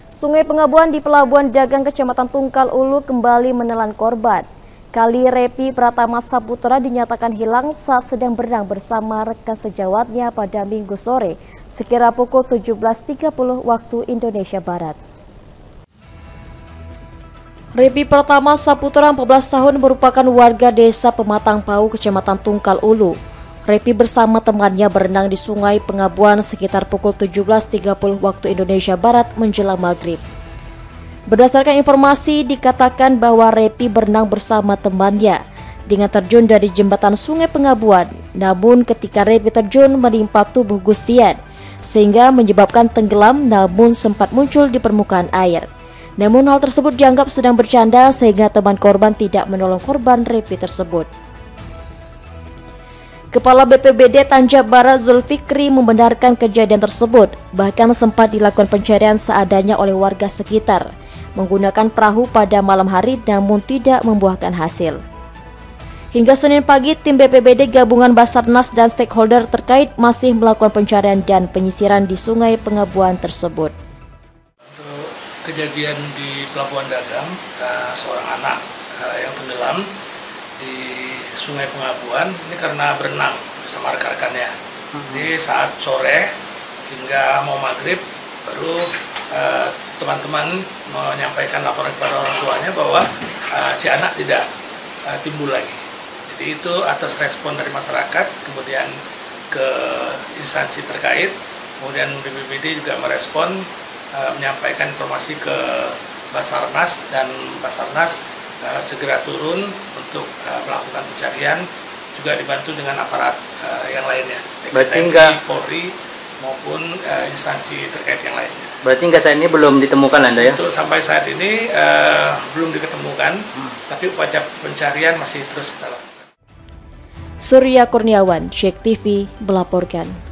Sungai Pengabuan di Pelabuhan Dagang Kecamatan Tungkal Ulu kembali menelan korban. Kali Repi Pratama Saputra dinyatakan hilang saat sedang berenang bersama rekan sejawatnya pada Minggu sore, sekira pukul 17.30 waktu Indonesia Barat. Repi Pratama Saputra, 14 tahun, merupakan warga desa Pematang Pau, Kecamatan Tungkal Ulu. Repi bersama temannya berenang di Sungai Pengabuan sekitar pukul 17.30 waktu Indonesia Barat menjelang maghrib. Berdasarkan informasi, dikatakan bahwa Repi berenang bersama temannya dengan terjun dari jembatan Sungai Pengabuan. Namun ketika Repi terjun menimpa tubuh Gustian, sehingga menyebabkan tenggelam namun sempat muncul di permukaan air. Namun hal tersebut dianggap sedang bercanda sehingga teman korban tidak menolong korban Repi tersebut. Kepala BPBD Tanjab Barat Zulfikri membenarkan kejadian tersebut, bahkan sempat dilakukan pencarian seadanya oleh warga sekitar menggunakan perahu pada malam hari namun tidak membuahkan hasil. Hingga Senin pagi, tim BPBD gabungan Basarnas dan stakeholder terkait masih melakukan pencarian dan penyisiran di Sungai Pengabuan tersebut. Untuk kejadian di Pelabuhan Dagang, seorang anak yang tenggelam di Sungai Pengabuan ini karena berenang bersama rekan-rekannya. Jadi saat sore hingga mau maghrib baru teman-teman menyampaikan laporan kepada orang tuanya bahwa si anak tidak timbul lagi. Jadi itu atas respon dari masyarakat, kemudian ke instansi terkait, kemudian BPBD juga merespon, menyampaikan informasi ke Basarnas, dan Basarnas segera turun untuk melakukan pencarian, juga dibantu dengan aparat yang lainnya, TNI, Polri maupun instansi terkait yang lainnya. Berarti hingga saat ini belum ditemukan Anda ya? Untuk sampai saat ini belum diketemukan, tapi upaya pencarian masih terus kita lakukan. Surya Kurniawan, Syek TV melaporkan.